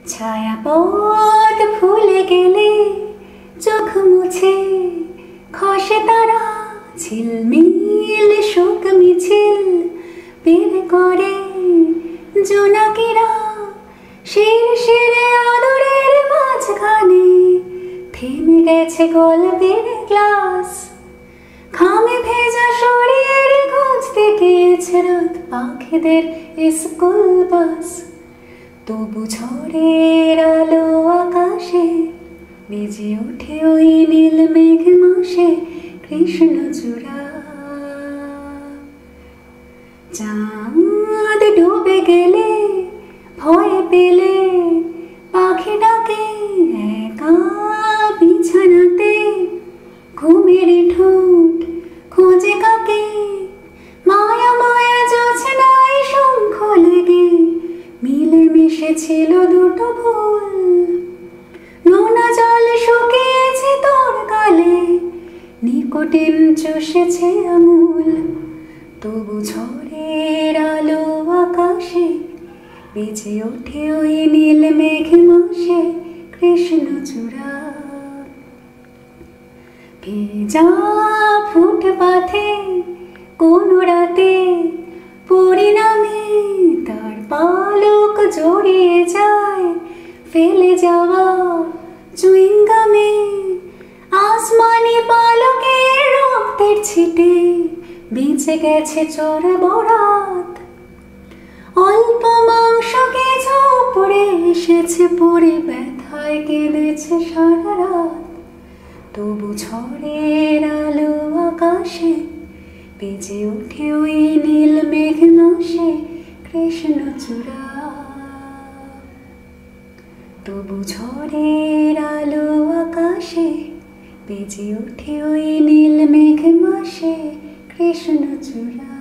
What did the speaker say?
ছায়াপথ ভুলে গেলে চোখ মুছে খসে তারা ঝিলমিল শোক মিছিল বের করে জোনাকিরা শিরশিরে আদরের মাঝখানে থেমে গেছে গল্পের ক্লাস ঘামে ভেজা শরীর খুঁজতে গিয়েছে রাত পাখিদের স্কুল বাস তবু ঝড়ের আলো আকাশে বেজে ওঠে ওই নীল মেঘ মাসে কৃষ্ণচূড়া চাঁদ ডুবে গেলে ভয় পেলে পাখি ডাকে একা বিছানাতে ঘুমের ঠোঁট খোঁজে কাকে মায়া মায়া জোছনায় শঙ্খ লেগে মিলে মিশেছিল দুটো ভুল নোনা জল শুকিয়েছে তোর গালে নিকোটিন চষেছে আমূল তবু ঝড়ের আলো আকাশে বেজে ওঠে ওই নীল মেঘ মাসে কৃষ্ণচূড়া ভেজা ফুটপাথে কোন রাতে পরিণামে তার পালক জড়িয়ে যায় ফেলে যাওয়া চুইংগামে আসমানি পালকের রক্তের ছিটে বেঁচে গেছে চোর বরাত অল্প মাংস কিছু পড়ে এসেছে পড়ে ব্যথায় কেঁদেছে সারা রাত তবু ঝড়ের আলো আকাশে বেজে ওঠে ওই নীল মেঘ মাসে কৃষ্ণচূড়া তবু ঝড়ের আলো আকাশে বেজে ওঠে ওই নীল মেঘ মাসে কৃষ্ণচূড়া।